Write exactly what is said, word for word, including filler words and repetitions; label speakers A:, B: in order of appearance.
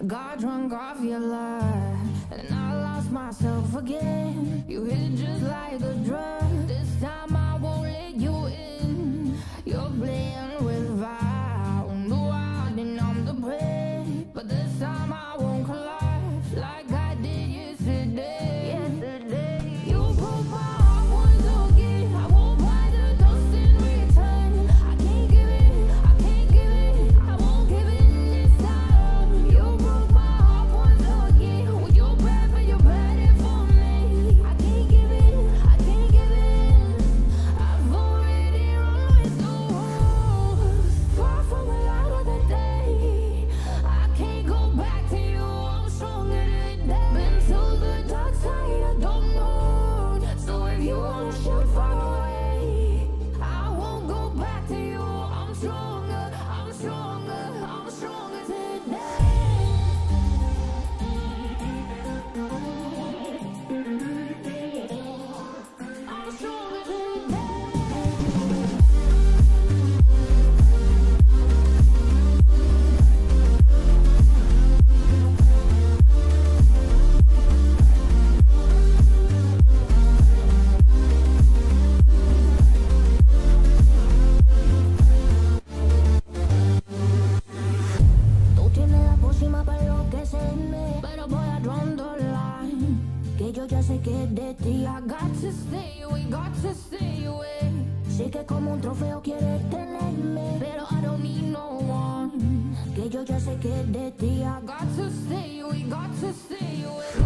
A: Got drunk off your love, and I lost myself again. You hit just like a drug. This time I won't let you in. You're playing with fire. No, I didn't numb the prey, but this time I won't collapse like I did yesterday. Yesterday, you broke my heart once again. I won't buy the dust in return. I can't give it, I can't give it, I won't give it this time. You broke my heart once again. Well, you're bad, but you're bad it for me. I can't give it, I can't give it. I've already run with the wolves. Far from the light of the day. I can't go back to you. I'm stronger today. Been to the dark side, I don't know. So if you wanna shoot far away, I won't go back to you. I'm stronger, I'm stronger, I'm stronger today. I'm stronger today. Tú tienes la pócima para enloquecerme, pero voy a draw the line. Que yo ya sé que es de ti. I got to stay away, got to stay away. Sé que como un trofeo quieres tenerme, pero I don't need no one. Que yo ya sé que es de ti. I got to stay away, got to stay away.